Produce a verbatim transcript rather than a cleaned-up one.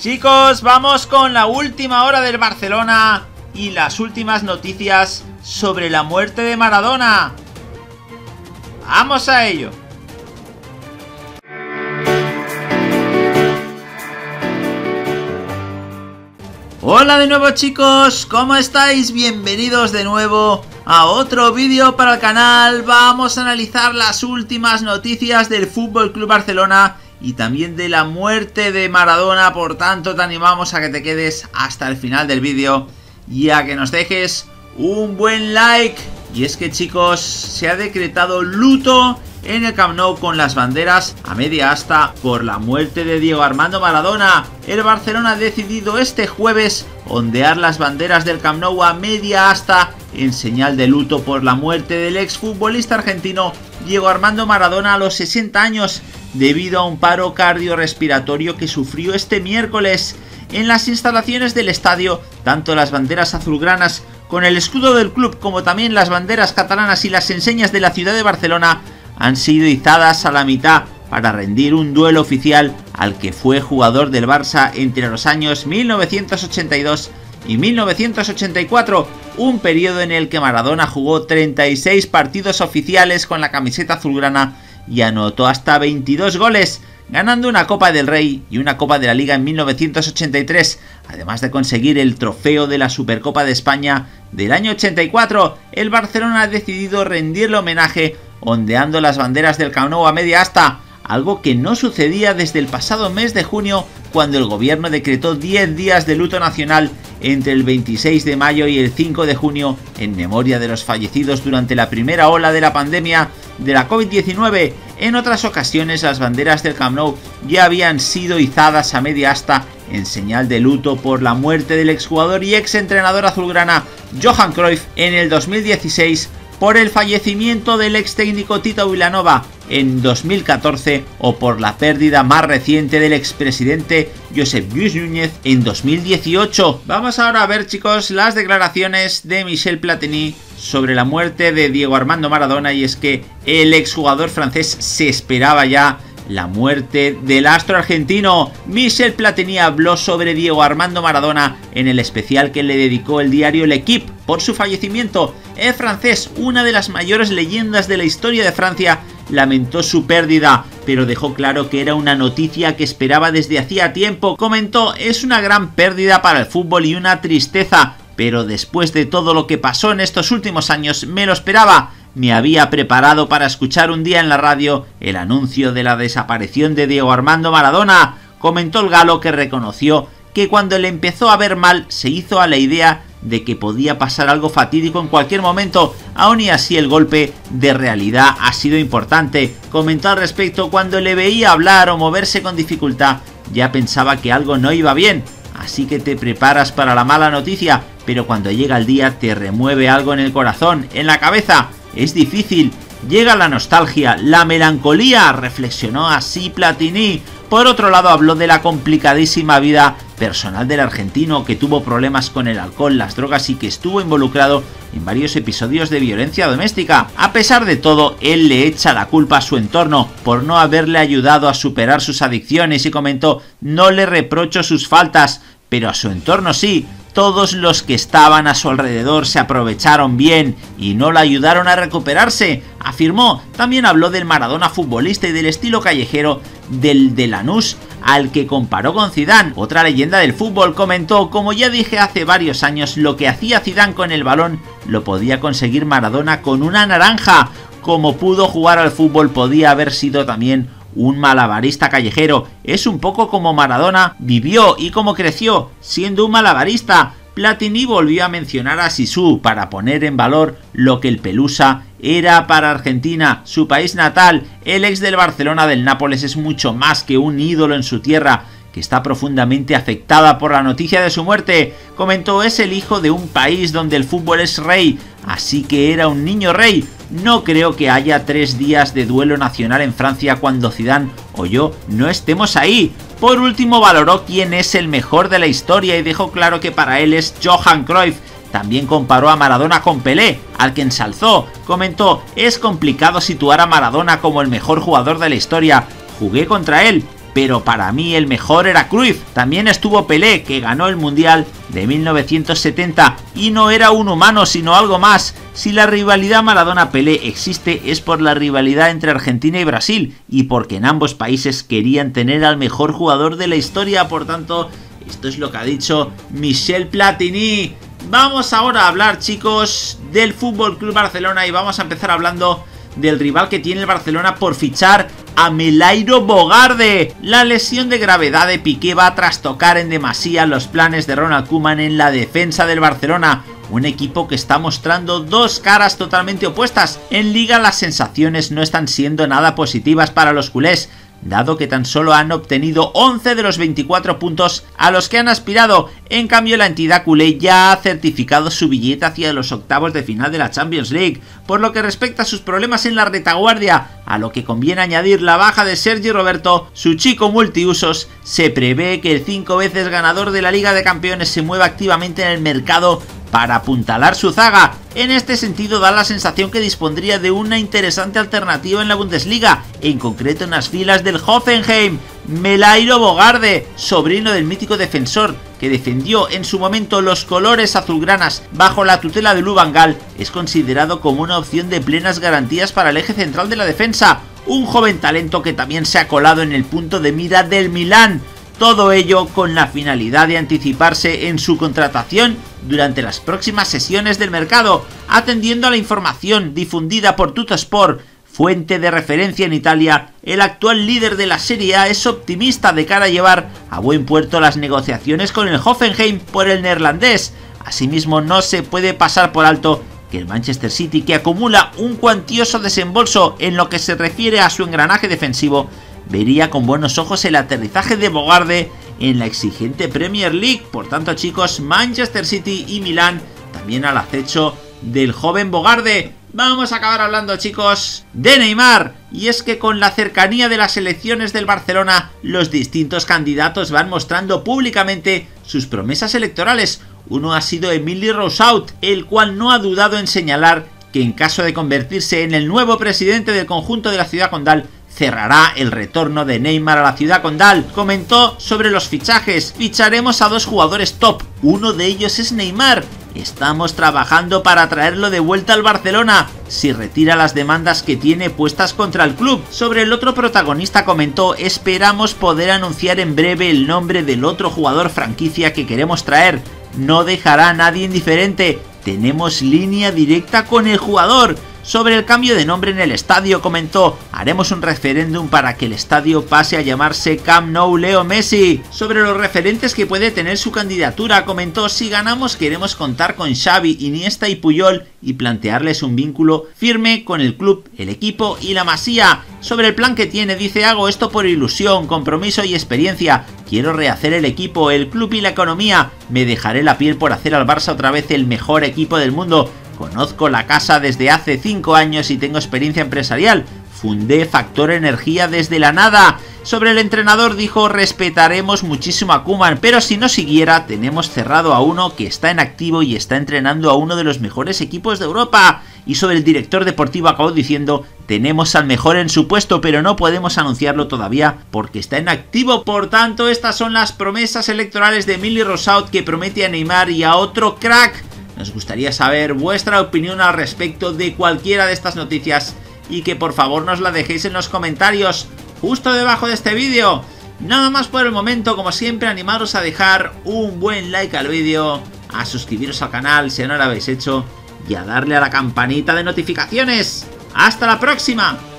Chicos, vamos con la última hora del Barcelona y las últimas noticias sobre la muerte de Maradona. ¡Vamos a ello! Hola de nuevo, chicos, ¿cómo estáis? Bienvenidos de nuevo a otro vídeo para el canal. Vamos a analizar las últimas noticias del F C Barcelona y también de la muerte de Maradona. Por tanto, te animamos a que te quedes hasta el final del vídeo y a que nos dejes un buen like. Y es que, chicos, se ha decretado luto en el Camp Nou con las banderas a media asta por la muerte de Diego Armando Maradona. El Barcelona ha decidido este jueves ondear las banderas del Camp Nou a media asta en señal de luto por la muerte del exfutbolista argentino Diego Armando Maradona a los sesenta años debido a un paro cardiorrespiratorio que sufrió este miércoles. En las instalaciones del estadio, tanto las banderas azulgranas con el escudo del club como también las banderas catalanas y las enseñas de la ciudad de Barcelona han sido izadas a la mitad para rendir un duelo oficial al que fue jugador del Barça entre los años mil novecientos ochenta y dos y mil novecientos ochenta y cuatro, un periodo en el que Maradona jugó treinta y seis partidos oficiales con la camiseta azulgrana y anotó hasta veintidós goles, ganando una Copa del Rey y una Copa de la Liga en mil novecientos ochenta y tres, además de conseguir el trofeo de la Supercopa de España del año ochenta y cuatro. El Barcelona ha decidido rendirle homenaje ondeando las banderas del Camp Nou a media asta, algo que no sucedía desde el pasado mes de junio, cuando el gobierno decretó diez días de luto nacional entre el veintiséis de mayo y el cinco de junio en memoria de los fallecidos durante la primera ola de la pandemia de la COVID diecinueve. En otras ocasiones las banderas del Camp Nou ya habían sido izadas a media asta en señal de luto por la muerte del exjugador y exentrenador azulgrana Johan Cruyff en el dos mil dieciséis, por el fallecimiento del ex técnico Tito Vilanova en dos mil catorce o por la pérdida más reciente del expresidente Josep Lluís Núñez en dos mil dieciocho. Vamos ahora a ver, chicos, las declaraciones de Michel Platini sobre la muerte de Diego Armando Maradona, y es que el exjugador francés se esperaba ya la muerte del astro argentino. Michel Platini habló sobre Diego Armando Maradona en el especial que le dedicó el diario L'Équipe por su fallecimiento. El francés, una de las mayores leyendas de la historia de Francia, lamentó su pérdida, pero dejó claro que era una noticia que esperaba desde hacía tiempo. Comentó: es una gran pérdida para el fútbol y una tristeza, pero después de todo lo que pasó en estos últimos años me lo esperaba. Me había preparado para escuchar un día en la radio el anuncio de la desaparición de Diego Armando Maradona, comentó el galo, que reconoció que cuando le empezó a ver mal se hizo a la idea de que podía pasar algo fatídico en cualquier momento. Aún y así el golpe de realidad ha sido importante. Comentó al respecto: cuando le veía hablar o moverse con dificultad ya pensaba que algo no iba bien, así que te preparas para la mala noticia, pero cuando llega el día te remueve algo en el corazón, en la cabeza. Es difícil, llega la nostalgia, la melancolía, reflexionó así Platini. Por otro lado, habló de la complicadísima vida personal del argentino, que tuvo problemas con el alcohol, las drogas y que estuvo involucrado en varios episodios de violencia doméstica. A pesar de todo, él le echa la culpa a su entorno por no haberle ayudado a superar sus adicciones y comentó: no le reprocho sus faltas, pero a su entorno sí. Todos los que estaban a su alrededor se aprovecharon bien y no la ayudaron a recuperarse, afirmó. También habló del Maradona futbolista y del estilo callejero del de Lanús, al que comparó con Zidane, otra leyenda del fútbol. Comentó: como ya dije hace varios años, lo que hacía Zidane con el balón lo podía conseguir Maradona con una naranja. Como pudo jugar al fútbol, podía haber sido también un malabarista callejero. Es un poco como Maradona vivió y como creció, siendo un malabarista. Platini volvió a mencionar a Zizou para poner en valor lo que el Pelusa era para Argentina, su país natal. El ex del Barcelona del Nápoles es mucho más que un ídolo en su tierra, que está profundamente afectada por la noticia de su muerte. Comentó: es el hijo de un país donde el fútbol es rey, así que era un niño rey. No creo que haya tres días de duelo nacional en Francia cuando Zidane o yo no estemos ahí. Por último, valoró quién es el mejor de la historia y dejó claro que para él es Johan Cruyff. También comparó a Maradona con Pelé, al que ensalzó. Comentó: es complicado situar a Maradona como el mejor jugador de la historia. Jugué contra él, pero para mí el mejor era Cruyff. También estuvo Pelé, que ganó el Mundial de mil novecientos setenta y no era un humano sino algo más. Si la rivalidad Maradona-Pelé existe es por la rivalidad entre Argentina y Brasil y porque en ambos países querían tener al mejor jugador de la historia. Por tanto, esto es lo que ha dicho Michel Platini. Vamos ahora a hablar, chicos, del F C Barcelona y vamos a empezar hablando del rival que tiene el Barcelona por fichar a Melairo Bogarde. La lesión de gravedad de Piqué va a trastocar en demasía los planes de Ronald Koeman en la defensa del Barcelona, un equipo que está mostrando dos caras totalmente opuestas. En Liga las sensaciones no están siendo nada positivas para los culés, dado que tan solo han obtenido once de los veinticuatro puntos a los que han aspirado. En cambio, la entidad culé ya ha certificado su billete hacia los octavos de final de la Champions League. Por lo que respecta a sus problemas en la retaguardia, a lo que conviene añadir la baja de Sergi Roberto, su chico multiusos, se prevé que el cinco veces ganador de la Liga de Campeones se mueva activamente en el mercado para apuntalar su zaga. En este sentido da la sensación que dispondría de una interesante alternativa en la Bundesliga, en concreto en las filas del Hoffenheim. Melairo Bogarde, sobrino del mítico defensor que defendió en su momento los colores azulgranas bajo la tutela de Louis van Gaal, es considerado como una opción de plenas garantías para el eje central de la defensa, un joven talento que también se ha colado en el punto de mira del Milán. Todo ello con la finalidad de anticiparse en su contratación durante las próximas sesiones del mercado, atendiendo a la información difundida por Tuttosport, fuente de referencia en Italia. El actual líder de la Serie A es optimista de cara a llevar a buen puerto las negociaciones con el Hoffenheim por el neerlandés. Asimismo, no se puede pasar por alto que el Manchester City, que acumula un cuantioso desembolso en lo que se refiere a su engranaje defensivo, vería con buenos ojos el aterrizaje de Bogarde en la exigente Premier League. Por tanto, chicos, Manchester City y Milán también al acecho del joven Bogarde. Vamos a acabar hablando, chicos, de Neymar. Y es que con la cercanía de las elecciones del Barcelona, los distintos candidatos van mostrando públicamente sus promesas electorales. Uno ha sido Emili Roussaut, el cual no ha dudado en señalar que en caso de convertirse en el nuevo presidente del conjunto de la ciudad condal, cerrará el retorno de Neymar a la ciudad condal. Comentó sobre los fichajes: ficharemos a dos jugadores top, uno de ellos es Neymar, estamos trabajando para traerlo de vuelta al Barcelona, si retira las demandas que tiene puestas contra el club. Sobre el otro protagonista comentó: esperamos poder anunciar en breve el nombre del otro jugador franquicia que queremos traer, no dejará a nadie indiferente, tenemos línea directa con el jugador. Sobre el cambio de nombre en el estadio comentó: haremos un referéndum para que el estadio pase a llamarse Camp Nou Leo Messi. Sobre los referentes que puede tener su candidatura comentó: si ganamos queremos contar con Xavi, Iniesta y Puyol y plantearles un vínculo firme con el club, el equipo y la Masía. Sobre el plan que tiene, dice: hago esto por ilusión, compromiso y experiencia, quiero rehacer el equipo, el club y la economía, me dejaré la piel por hacer al Barça otra vez el mejor equipo del mundo. Conozco la casa desde hace cinco años y tengo experiencia empresarial. Fundé Factor Energía desde la nada. Sobre el entrenador dijo: respetaremos muchísimo a Koeman, pero si no siguiera, tenemos cerrado a uno que está en activo y está entrenando a uno de los mejores equipos de Europa. Y sobre el director deportivo acabó diciendo: tenemos al mejor en su puesto, pero no podemos anunciarlo todavía porque está en activo. Por tanto, estas son las promesas electorales de Emili Roussaut, que promete a Neymar y a otro crack. Nos gustaría saber vuestra opinión al respecto de cualquiera de estas noticias y que por favor nos la dejéis en los comentarios justo debajo de este vídeo. Nada más por el momento, como siempre, animaros a dejar un buen like al vídeo, a suscribiros al canal si no lo habéis hecho y a darle a la campanita de notificaciones. ¡Hasta la próxima!